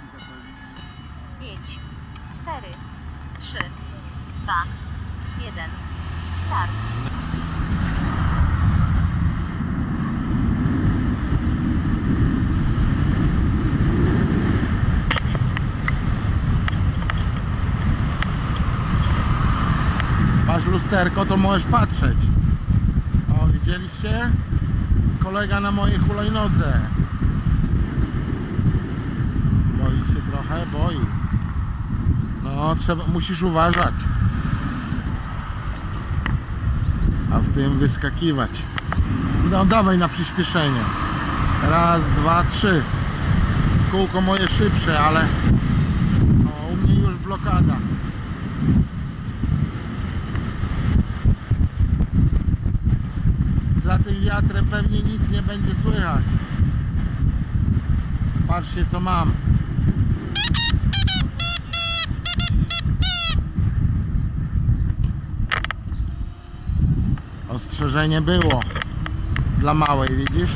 5, 4, 3, 2, 1. Start. Masz lusterko, to możesz patrzeć. O, widzieliście? Kolega na mojej hulajnodze. Boi się trochę, boi. No, musisz uważać. A w tym wyskakiwać. No, dawaj na przyspieszenie. Raz, dwa, trzy. Kółko moje szybsze, ale o, u mnie już blokada. Za tym wiatrem pewnie nic nie będzie słychać. Patrzcie, co mam. Ostrzeżenie było dla małej, widzisz?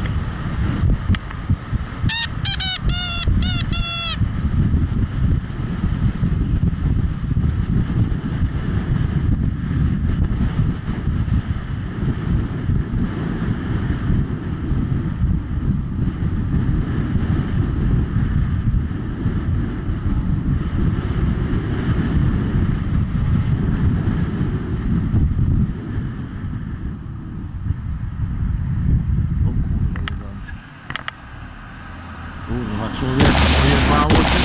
Kurwa, człowiek, pojebało cię.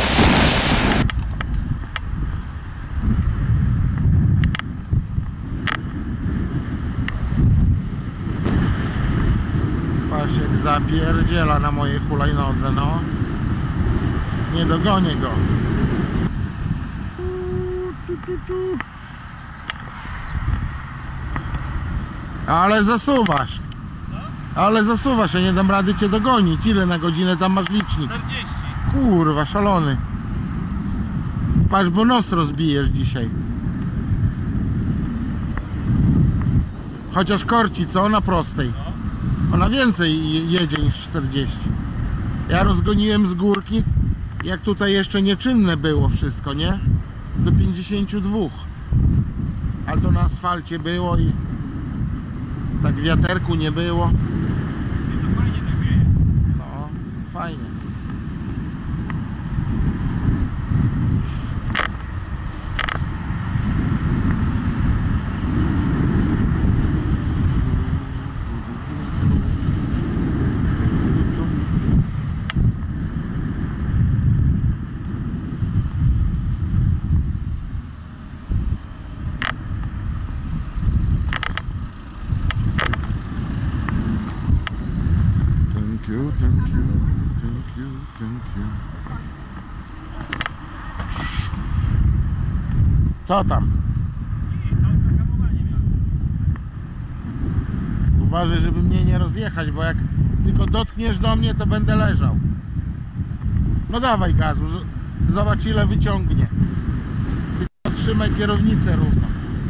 Patrz, jak zapierdziela na mojej hulajnodze, no. Nie dogonię go. Ale zasuwasz. Ale zasuwasz, ja nie dam rady cię dogonić. Ile na godzinę tam masz licznik? 40. Kurwa, szalony. Patrz, bo nos rozbijesz dzisiaj. Chociaż korci, co? Na prostej. Ona więcej jedzie niż 40. Ja rozgoniłem z górki, jak tutaj jeszcze nieczynne było wszystko, nie? Do 52. Ale to na asfalcie było i tak wiaterku nie było. No, fajnie. Thank you. Co tam? Uważaj, żeby mnie nie rozjechać, bo jak tylko dotkniesz do mnie, to będę leżał. No dawaj gazu, zobacz ile wyciągnie. Tylko trzymaj kierownicę równo.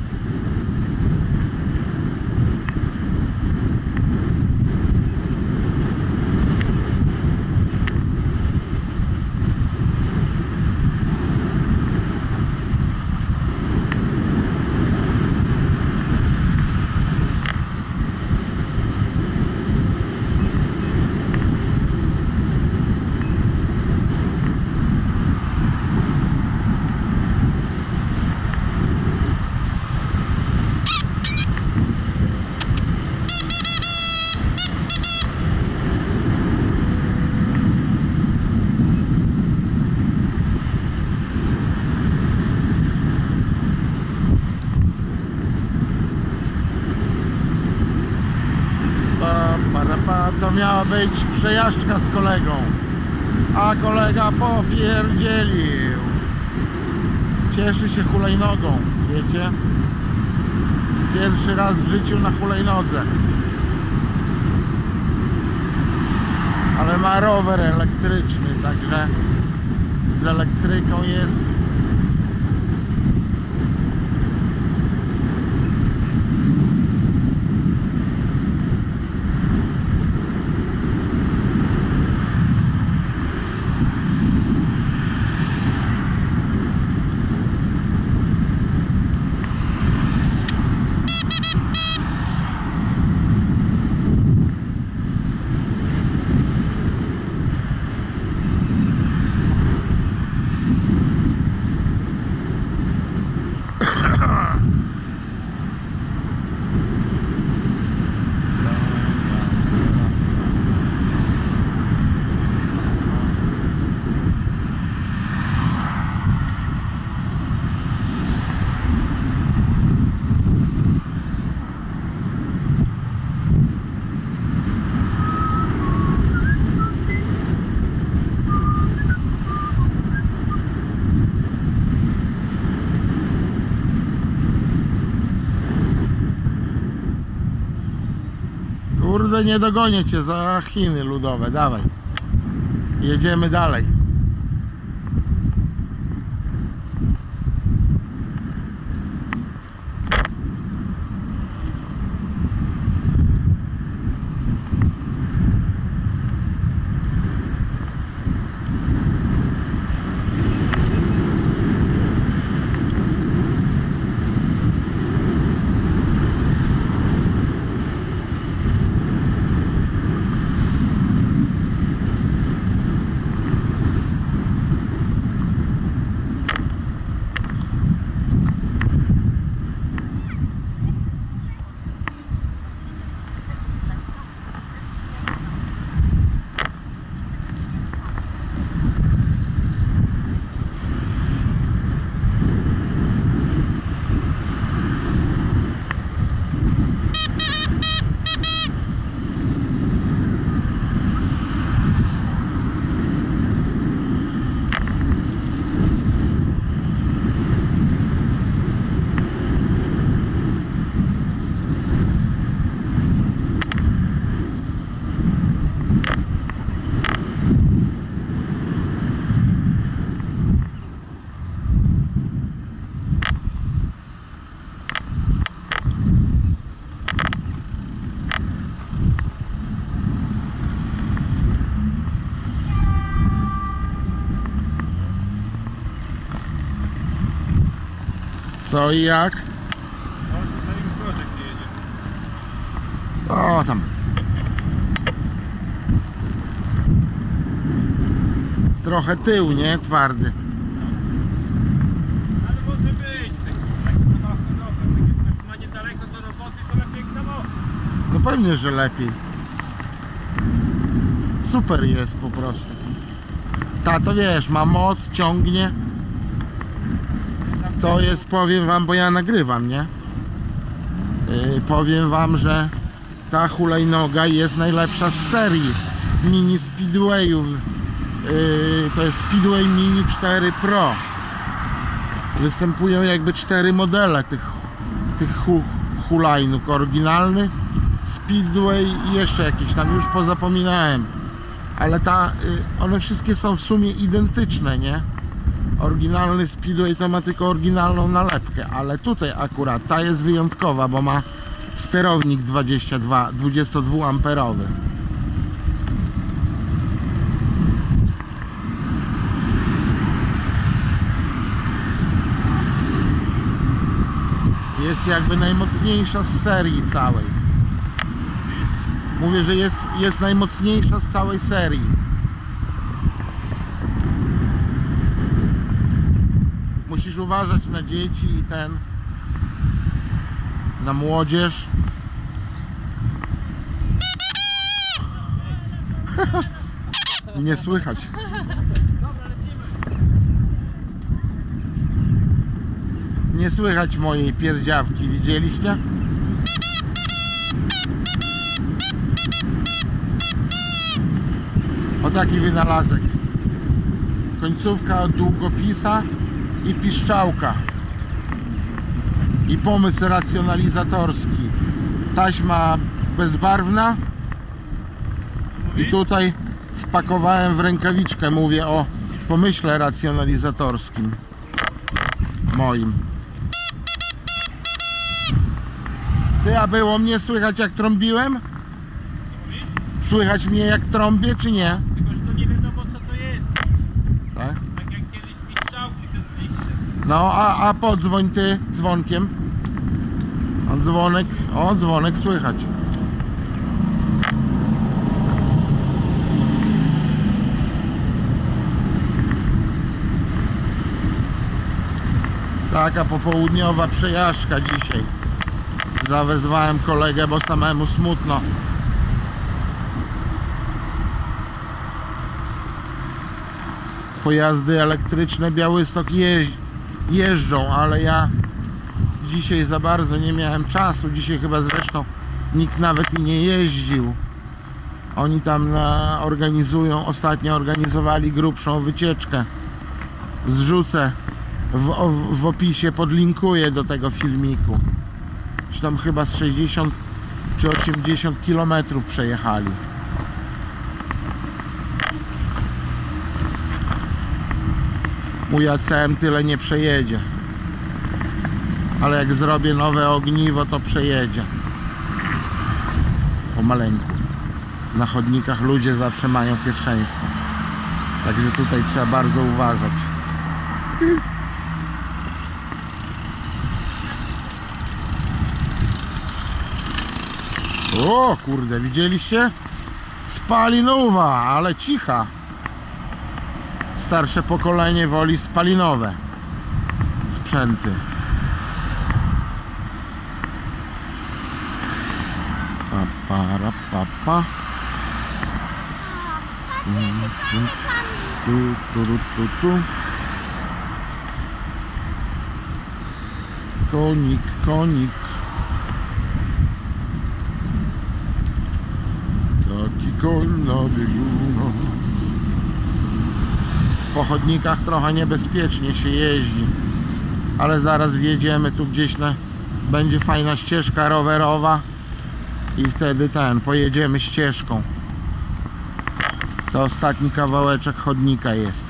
To miała być przejażdżka z kolegą, a kolega popierdzielił. Cieszy się hulajnogą, wiecie? Pierwszy raz w życiu na hulajnodze. Ale ma rower elektryczny, także z elektryką jest kurde, nie dogonię cię za Chiny ludowe, dawaj. Jedziemy dalej. Co i jak? No, tutaj już Bożek nie jedzie. O tam. Trochę tył, nie? Twardy. Ale może być, tak samochodem. Jak ktoś ma niedaleko do roboty, to lepiej jak samochód. No pewnie, że lepiej. Super jest po prostu. To wiesz, ma moc, ciągnie. To jest, powiem wam, bo ja nagrywam, nie? Powiem wam, że ta hulajnoga jest najlepsza z serii mini speedwayów. To jest Speedway Mini 4 Pro. Występują jakby 4 modele tych hulajnóg. Oryginalny, Speedway i jeszcze jakieś tam, już pozapominałem. Ale one wszystkie są w sumie identyczne, nie? Oryginalny Speedway to ma tylko oryginalną nalepkę, ale tutaj akurat ta jest wyjątkowa, bo ma sterownik 22 amperowy. Jest jakby najmocniejsza z serii całej. Mówię, że jest najmocniejsza z całej serii. Musisz uważać na dzieci i na młodzież. Nie słychać. Nie słychać mojej pierdziawki, widzieliście? O taki wynalazek. Końcówka od długopisa i piszczałka. I pomysł racjonalizatorski. Taśma bezbarwna. I tutaj wpakowałem w rękawiczkę, mówię o pomyśle racjonalizatorskim moim. Ty, a było mnie słychać jak trąbiłem? Słychać mnie jak trąbię, czy nie? Tylko, że to nie wiadomo co to jest. Tak? Tak jak kiedyś piszczałki te zliście. No, a podzwoń ty dzwonkiem. Dzwonek słychać. Taka popołudniowa przejażdżka dzisiaj. Zawezwałem kolegę, bo samemu smutno. Pojazdy elektryczne Białystok jeżdżą, ale ja dzisiaj za bardzo nie miałem czasu. Dzisiaj chyba zresztą nikt nawet i nie jeździł. Oni tam ostatnio organizowali grubszą wycieczkę. Zrzucę w opisie, podlinkuję do tego filmiku. Tam chyba z 60 czy 80 km przejechali. Mój ACM tyle nie przejedzie, ale jak zrobię nowe ogniwo, to przejedzie pomaleńku. Na chodnikach ludzie zawsze mają pierwszeństwo, także tutaj trzeba bardzo uważać. O kurde, widzieliście? Spalinowa, ale cicha. Starsze pokolenie woli spalinowe sprzęty. Para papa. Tu. Konik. Taki koń na biegunach. Po chodnikach trochę niebezpiecznie się jeździ, ale zaraz wjedziemy tu gdzieś będzie fajna ścieżka rowerowa i wtedy pojedziemy ścieżką. To ostatni kawałeczek chodnika jest.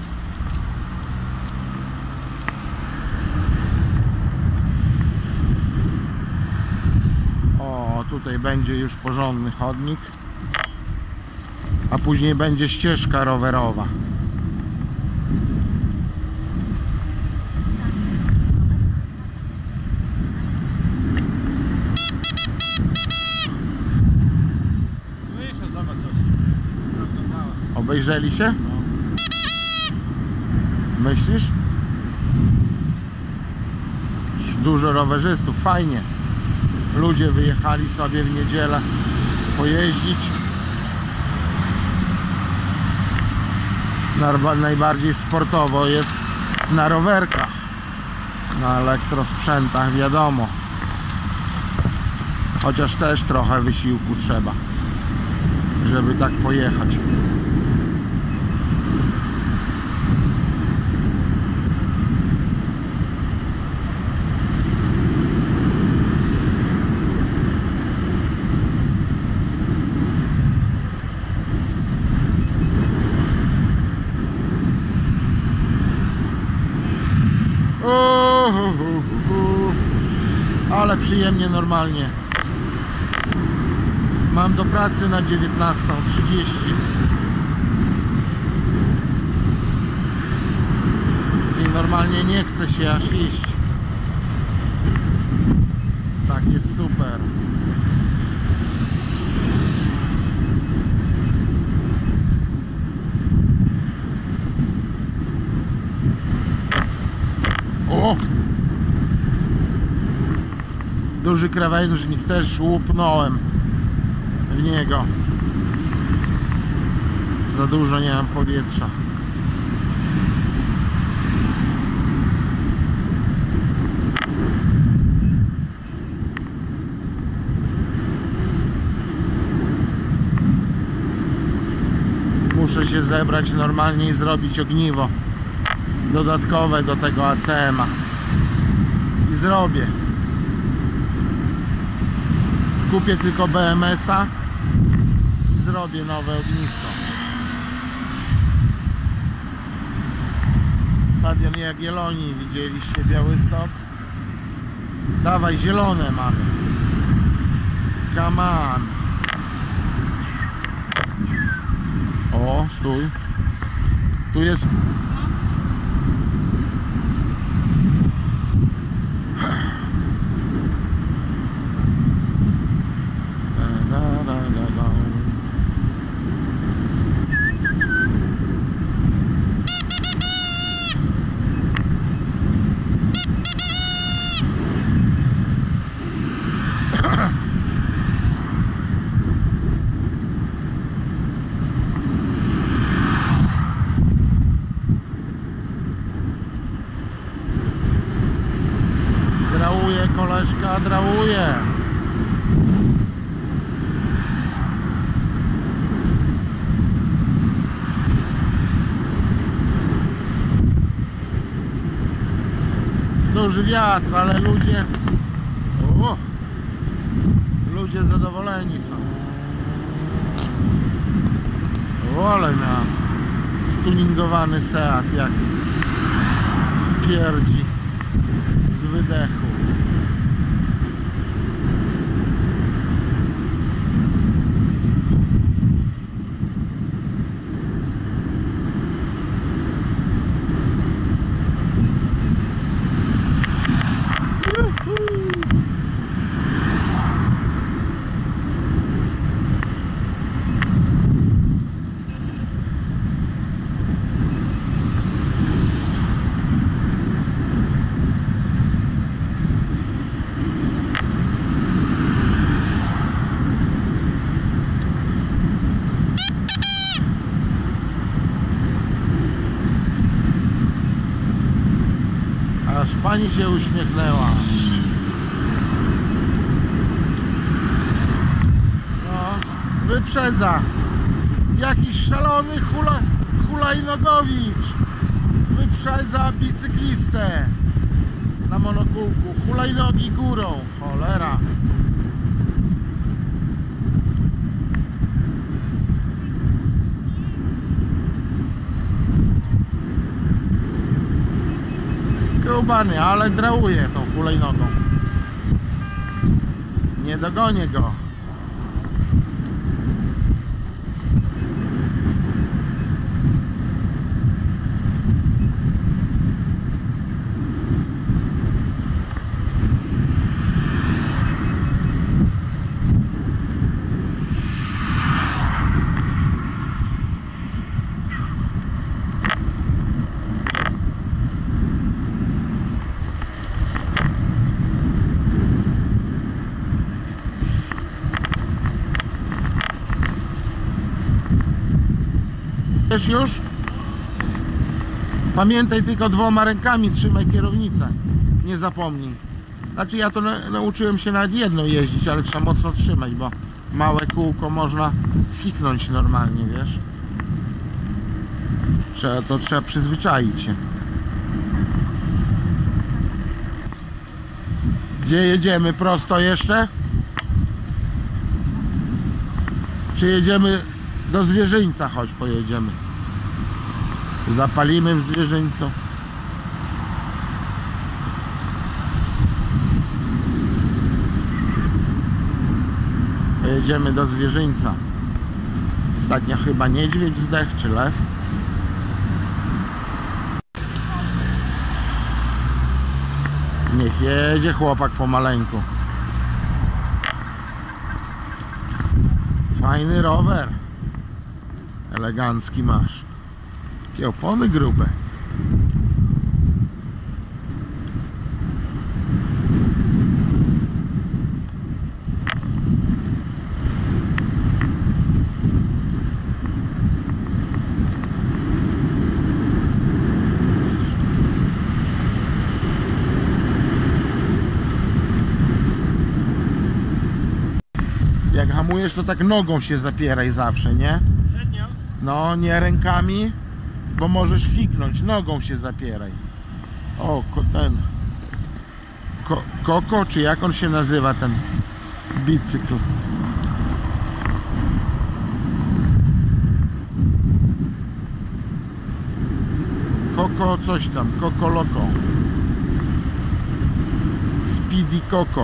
O, tutaj będzie już porządny chodnik, a później będzie ścieżka rowerowa. Obejrzeli się? Myślisz? Dużo rowerzystów, fajnie. Ludzie wyjechali sobie w niedzielę pojeździć. Najbardziej sportowo jest na rowerkach, na elektrosprzętach, wiadomo. Chociaż też trochę wysiłku trzeba, żeby tak pojechać. Ale przyjemnie, normalnie. Mam do pracy na 19:30 i normalnie nie chce się aż iść. Tak jest super. O! Duży krawężnik, też łupnąłem w niego. Za dużo nie mam powietrza. Muszę się zebrać normalnie i zrobić ogniwo dodatkowe do tego ACM-a. I zrobię. Kupię tylko BMS-a i zrobię nowe ognisko. Stadion Jagiellonii, widzieliście Białystok? Dawaj, zielone mamy. Come on. O, stój. Tu jest... Drałuje koleżka, drałuje. Duży wiatr, ale ludzie ludzie zadowoleni są. O, ale miał stuningowany Seat, jak pierdzi z wydechu. Aż pani się uśmiechnęła. No, wyprzedza. Jakiś szalony hulajnogowicz. Wyprzedza bicyklistę na monokółku. Hulajnogi górą. Cholera. Skubany, ale drałuje tą hulajnogą. Nie dogonię go. Wiesz już? Pamiętaj, tylko 2 rękami trzymaj kierownicę. Nie zapomnij. Znaczy ja to nauczyłem się nawet jedno jeździć, ale trzeba mocno trzymać, bo małe kółko można fiknąć normalnie, wiesz? Trzeba przyzwyczaić się. Gdzie jedziemy? Prosto jeszcze? Czy jedziemy do Zwierzyńca? Chodź, pojedziemy. Zapalimy w Zwierzyńcu. Pojedziemy do Zwierzyńca. Ostatnio chyba niedźwiedź zdechł, czy lew. Niech jedzie chłopak pomaleńku. Fajny rower. Elegancki masz. Jakie opony grube. Jak hamujesz, to tak nogą się zapieraj zawsze, nie? Przednią? No, nie rękami, bo możesz fiknąć. Nogą się zapieraj. O, ten Koko, czy jak on się nazywa, ten bicykl? Koko coś tam, Koko Loko. Speedy Koko.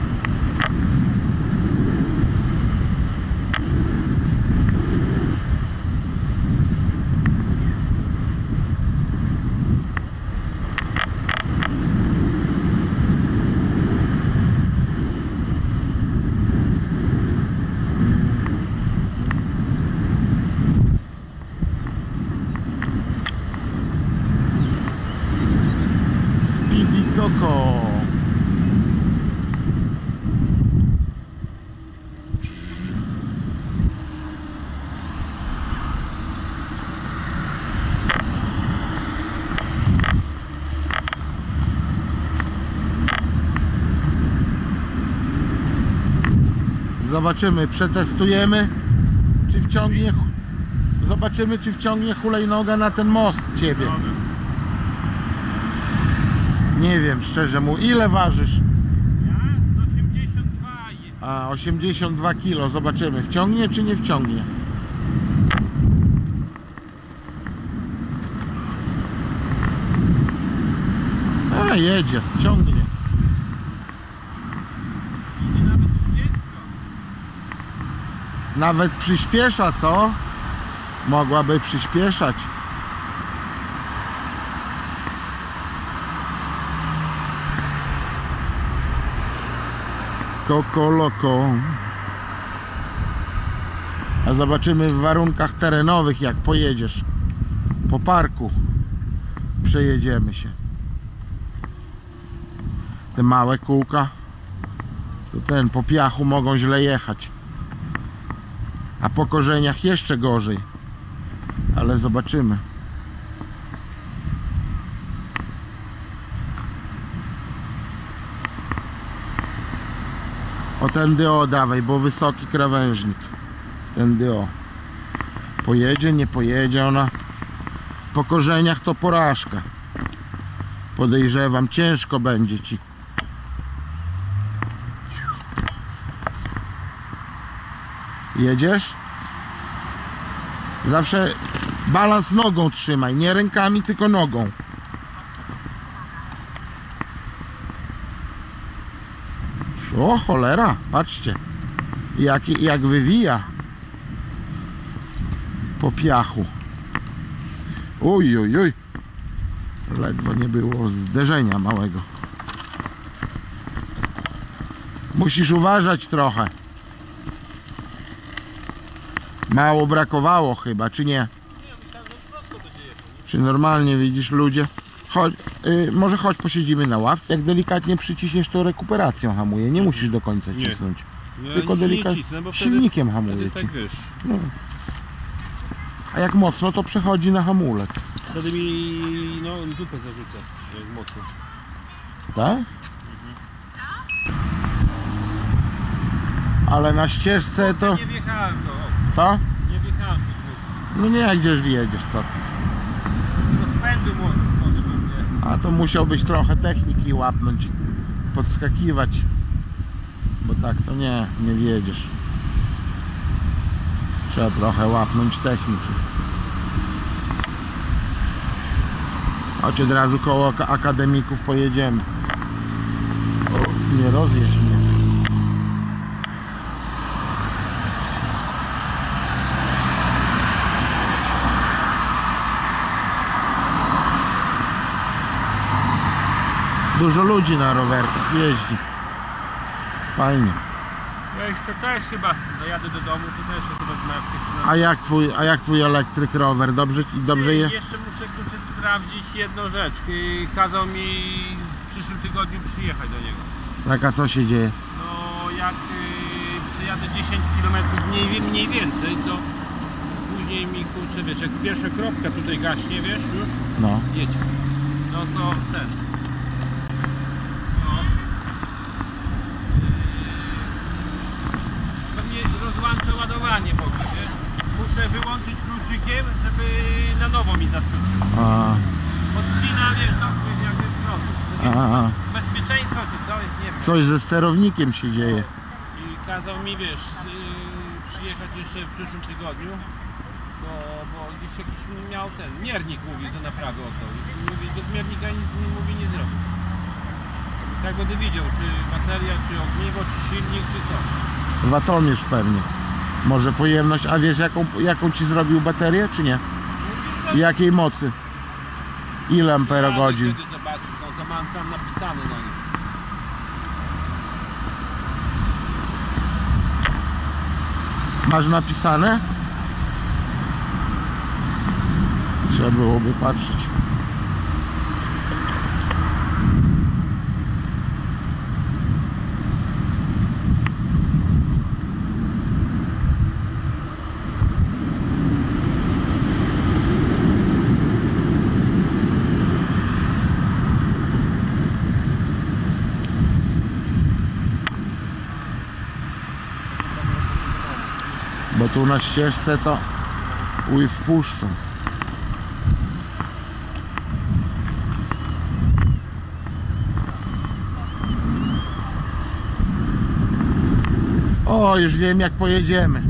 Koko. Zobaczymy, przetestujemy, czy wciągnie. Zobaczymy, czy wciągnie hulajnoga na ten most ciebie. Nie wiem, szczerze mu, ile ważysz? Ja z 82 A 82 kg, zobaczymy, wciągnie czy nie wciągnie. A jedzie, ciągnie. I nawet 30. Nawet przyspiesza, co? Mogłaby przyspieszać. Koko loko. A zobaczymy w warunkach terenowych, jak pojedziesz po parku. Przejedziemy się. Te małe kółka to po piachu mogą źle jechać, a po korzeniach jeszcze gorzej, ale zobaczymy. O, tędy o dawaj, bo wysoki krawężnik. Tędy o. Pojedzie, nie pojedzie ona. Po korzeniach to porażka. Podejrzewam, ciężko będzie ci. Jedziesz? Zawsze balans nogą trzymaj, nie rękami, tylko nogą. O cholera, patrzcie, jak wywija po piachu. Uj, uj, uj. Ledwo nie było zderzenia małego. Musisz uważać trochę. Mało brakowało chyba, czy nie? Nie, myślałem, że prosto będzie jechał. Czy normalnie widzisz ludzie? Chodź, może chodź posiedzimy na ławce. Jak delikatnie przyciśniesz, to rekuperacją hamuje. Nie musisz do końca Nie. cisnąć. No, Tylko nic nie delikatnie cisnę, bo silnikiem wtedy hamuje ci. tak wiesz. No. A jak mocno, to przechodzi na hamulec. Wtedy mi dupę zarzuca, jak mocno. Tak? Ale na ścieżce to... Nie wjechałem to. Co? Nie wjechałem to. No nie, gdzieś wjedziesz, co ty. Rozpędu może bym nie. A to musiałbyś trochę techniki łapnąć, podskakiwać, bo tak to nie wjedziesz. Trzeba trochę łapnąć techniki. Chodź, od razu koło akademików pojedziemy. O, nie rozjedź mnie. Dużo ludzi na rowerkach jeździ. Fajnie. Ja jeszcze też chyba dojadę do domu, to też chyba z A jak twój elektryk rower? Dobrze je? Jeszcze muszę kurczę sprawdzić jedną rzecz. Kazał mi w przyszłym tygodniu przyjechać do niego. Tak, a co się dzieje? No jak przejadę 10 km mniej więcej, to później mi kurczę, wiesz, jak pierwsza kropka tutaj gaśnie, wiesz, już No. jedzie. No to ten. No. Pewnie rozłączę ładowanie, bo wiesz, muszę wyłączyć kluczykiem, żeby na nowo mi zaskoczył. A, Odcina, wiesz, no, jakby prąd. a. Bezpieczeństwo czy coś, nie wiem. Coś ze sterownikiem się dzieje. I kazał mi, wiesz, przyjechać jeszcze w przyszłym tygodniu, bo gdzieś jakiś miał ten miernik, mówi, do naprawy oddał. I mówi, bez miernika nic mówi, nie zrobił. Tak będę widział, czy bateria, czy ogniwo, czy silnik, czy co. Watomierz pewnie. Może pojemność, a wiesz jaką ci zrobił baterię, czy nie? Jakiej mocy? Ile amperogodzin? Wtedy zobaczysz, no to mam tam napisane na nim. Masz napisane? Trzeba byłoby patrzeć. Bo tu na ścieżce to wpuszczą. O, już wiem jak pojedziemy.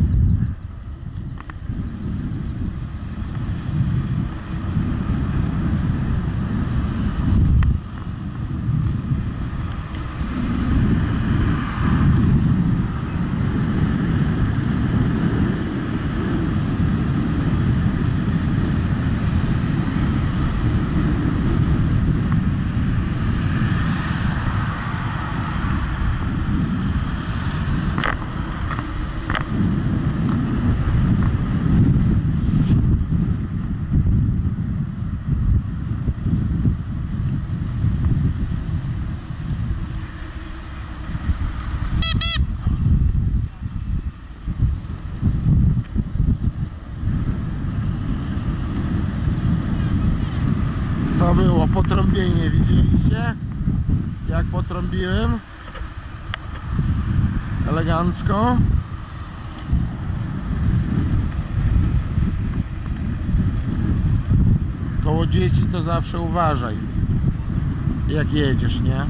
To było potrąbienie, widzieliście? Jak potrąbiłem? Elegancko. Koło dzieci to zawsze uważaj, jak jedziesz, nie?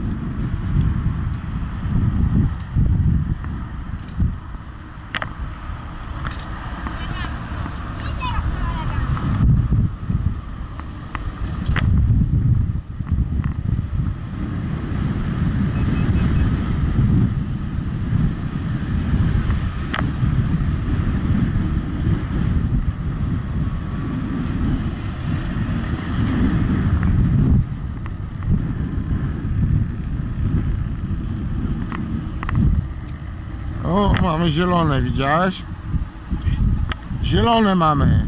O, mamy zielone, widziałeś? Zielone mamy.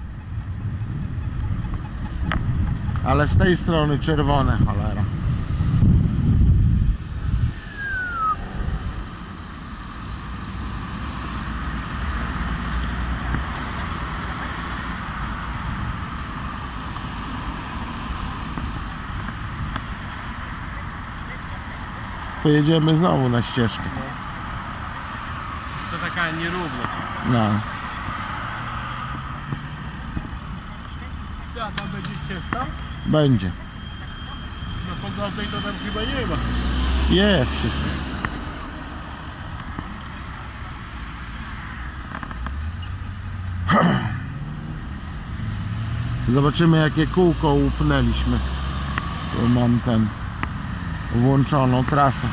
Ale z tej strony czerwone, cholera. Pojedziemy znowu na ścieżkę. To taka nierówna. No. A tam będzie ścieżka? Będzie. Na Pogodnej to tam chyba nie ma. Jest wszystko. Zobaczymy jakie kółko upnęliśmy. Tu mam ten włączoną trasę.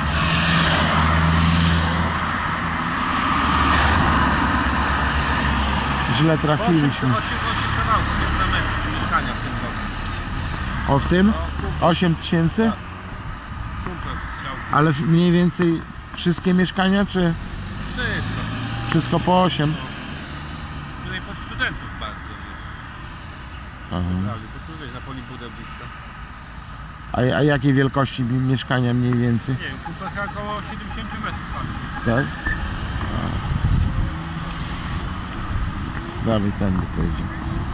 Źle trafiliśmy. 8 kawałków na metr mieszkania w tym roku. O, w tym? 8 tysięcy? Kumpel chciał. Ale mniej więcej wszystkie mieszkania, czy Wszystko. wszystko po 8? Tutaj pod studentów bardzo. Aha. Naprawdę, to tu wiesz, na Polibudę blisko. A jakiej wielkości mieszkania mniej więcej? Nie wiem, kumpelka około 70 metrów ma. Tak? Dawaj, tędy pojedziemy.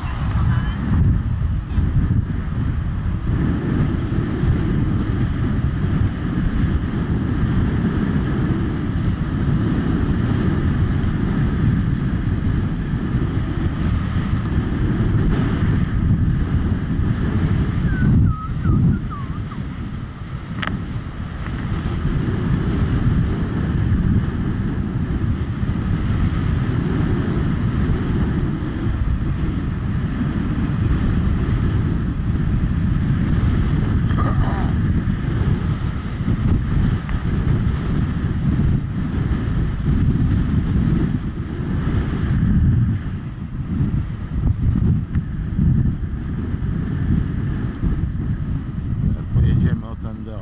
Pojedziemy o tędy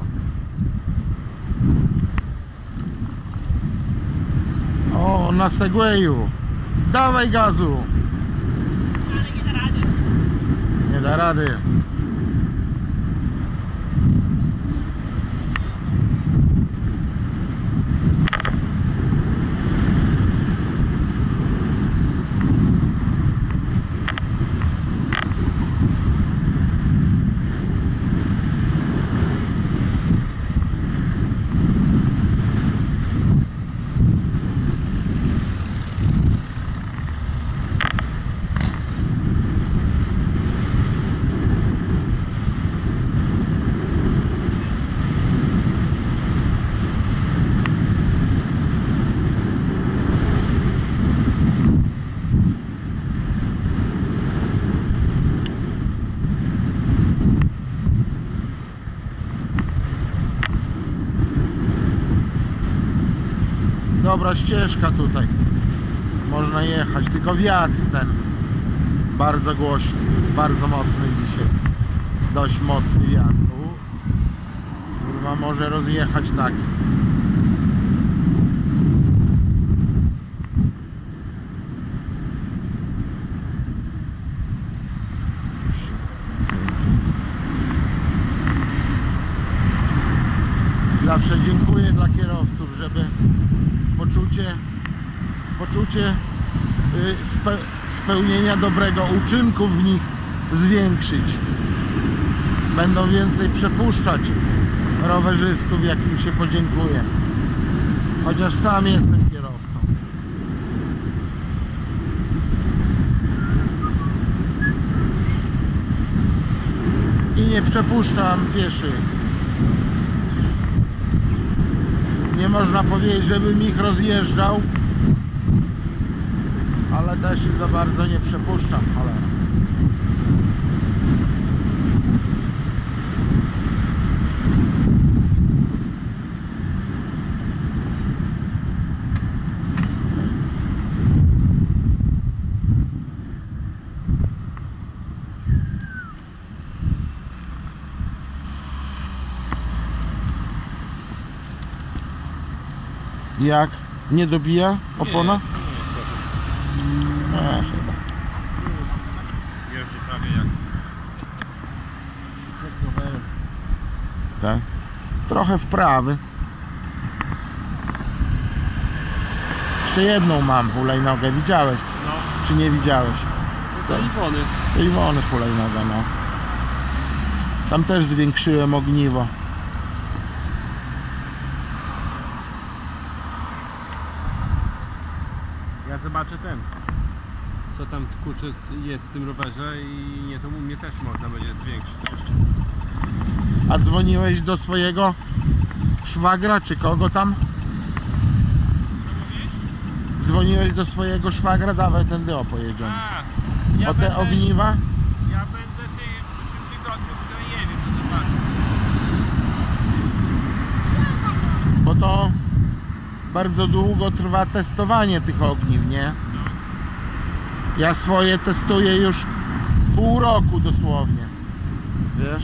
o. O, na Segwayu. Dawaj gazu. Ale nie da rady. Nie da rady. dobra ścieżka tutaj. Można jechać, tylko wiatr ten bardzo głośny, bardzo mocny dzisiaj. Dość mocny wiatr. Kurwa, może rozjechać tak. Zawsze dziękuję dla kierowców, żeby poczucie spełnienia dobrego uczynku w nich zwiększyć. Będą więcej przepuszczać rowerzystów, jak im się podziękuję. Chociaż sam jestem kierowcą. I nie przepuszczam pieszych. Nie można powiedzieć, żebym ich rozjeżdżał, ale też i za bardzo nie przepuszczam, cholera. Jak? Nie dobija opona? Nie, Chyba. jeżdżę prawie jak rowerem. Tak. Trochę wprawy. Jeszcze jedną mam hulajnogę. Widziałeś? No, Czy nie widziałeś? to Iwony. To Iwony hulajnoga, no. Tam też zwiększyłem ogniwo. Ja zobaczę ten, co tam kurczę jest w tym rowerze i nie, to u mnie też można będzie zwiększyć jeszcze. A dzwoniłeś do swojego szwagra, czy kogo tam? Dzwoniłeś do swojego szwagra? Dawaj tędy pojedziemy. A, O te ogniwa? Ja będę w przyszłym tygodniu, tylko nie wiem, co to znaczy. Bo to bardzo długo trwa testowanie tych ogniw, nie? Ja swoje testuję już pół roku dosłownie. Wiesz?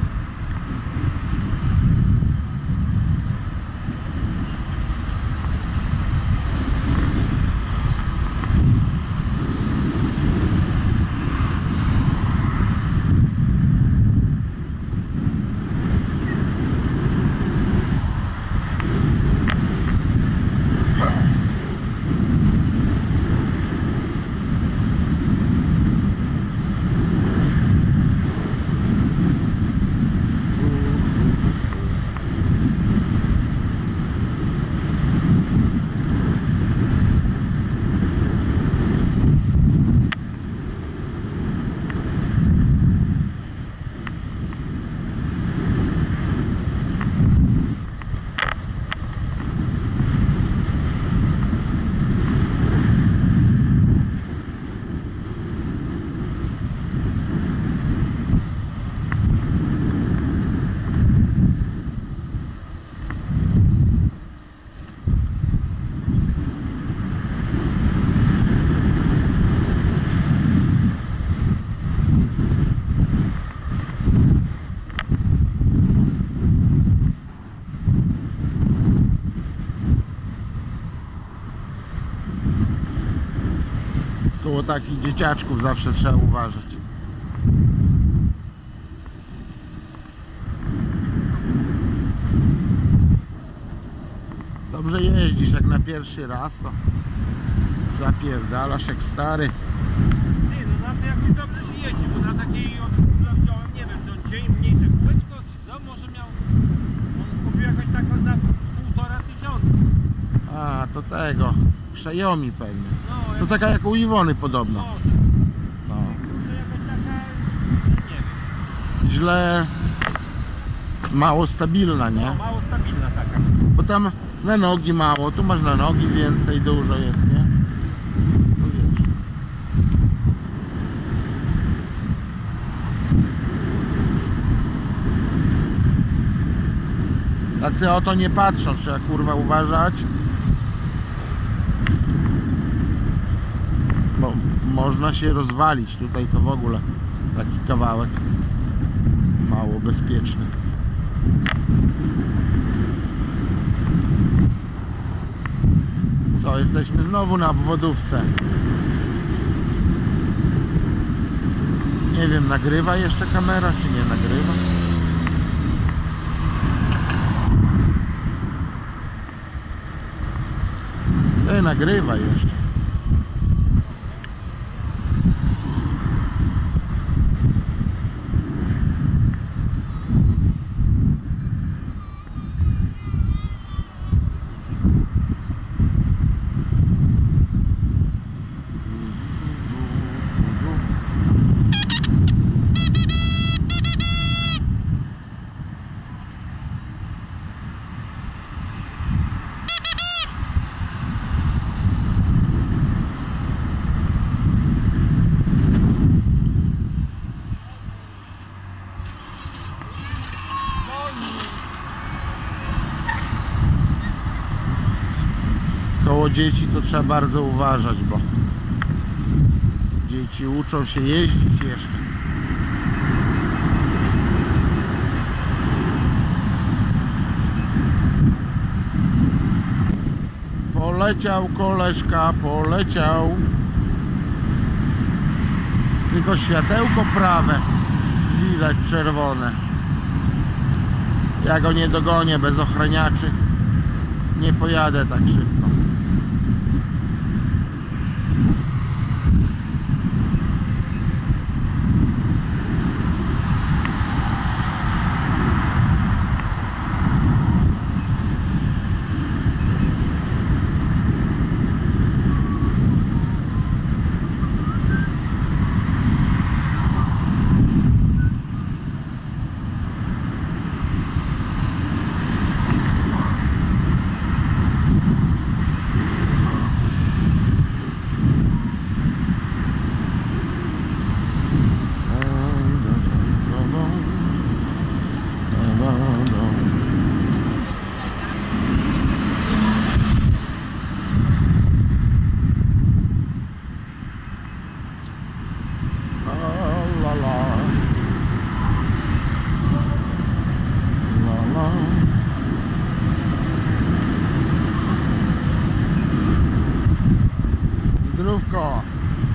Koło takich dzieciaczków zawsze trzeba uważać. Dobrze jeździsz, jak na pierwszy raz, to zapierdalasz jak stary. Ty, no na to jakoś dobrze się jeździ, bo na takiej wziąłem, nie wiem, co on dzień mniejsze kółeczko, czy co, może miał, on kupił jakoś taką za 1500. A, to tego, Xiaomi pewnie. No, To taka jak u Iwony podobno. może, No. to jakaś taka, nie wiem, Źle, mało stabilna, nie? no, mało stabilna taka. Bo tam na nogi mało, tu masz na nogi więcej, dużo jest, nie? To wiesz. Tacy o to nie patrzą, trzeba kurwa uważać. można się rozwalić. Tutaj to w ogóle taki kawałek mało bezpieczny. Co, jesteśmy znowu na obwodówce. Nie wiem, nagrywa jeszcze kamera, czy nie nagrywa? Nagrywa jeszcze. Koło dzieci to trzeba bardzo uważać, bo dzieci uczą się jeździć jeszcze. Poleciał koleżka, poleciał. Tylko światełko prawe widać czerwone. Ja go nie dogonię bez ochraniaczy. Nie pojadę tak szybko. Zdrówko.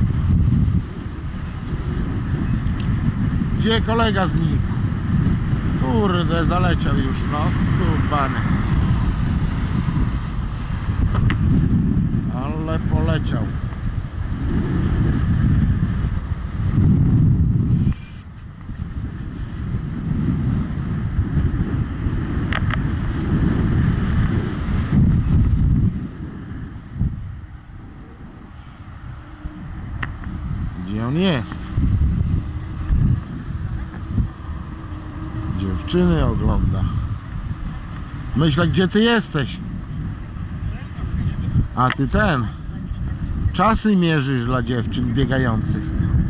Gdzie kolega znikł? Kurde, zaleciał już, no skubany. Ale poleciał. Gdzie on jest? Dziewczyny ogląda. Myślę, gdzie ty jesteś? A ty ten. Czasy mierzysz dla dziewczyn biegających.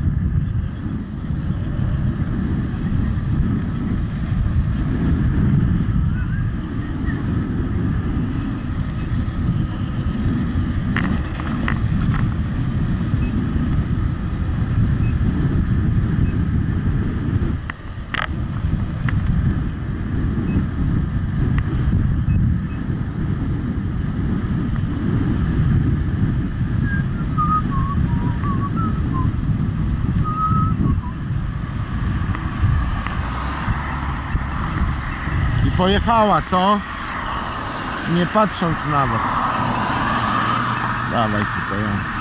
Pojechała, co? Nie patrząc nawet. Dawaj tutaj.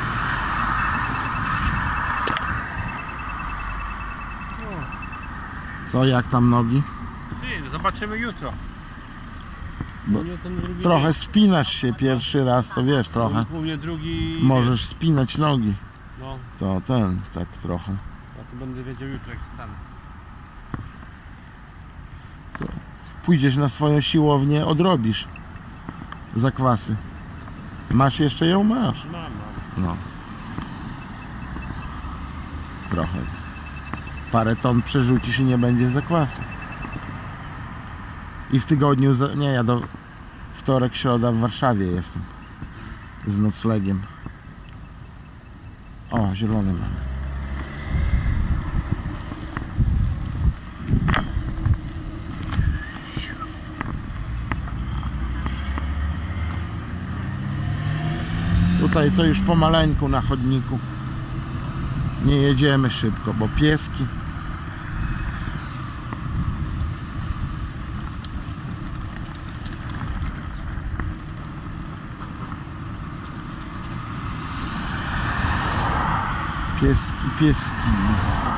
Co, jak tam nogi? Ty, zobaczymy jutro. Bo trochę spinasz się pierwszy raz, to wiesz, trochę. U mnie drugi... Możesz spinać nogi. No, To ten, tak trochę. ja to będę wiedział jutro, jak wstanę. Pójdziesz na swoją siłownię, odrobisz zakwasy. Masz jeszcze ją? Masz. Mam. No. Trochę. Parę ton przerzucisz i nie będzie zakwasu. I w tygodniu, nie, ja do wtorek, środa w Warszawie jestem. Z noclegiem. O, zielony mamy. Tutaj to już pomaleńku na chodniku. Nie jedziemy szybko, bo pieski. Pieski, pieski.